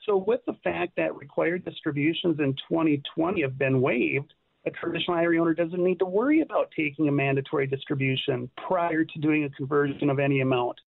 So with the fact that required distributions in 2020 have been waived, a traditional IRA owner doesn't need to worry about taking a mandatory distribution prior to doing a conversion of any amount.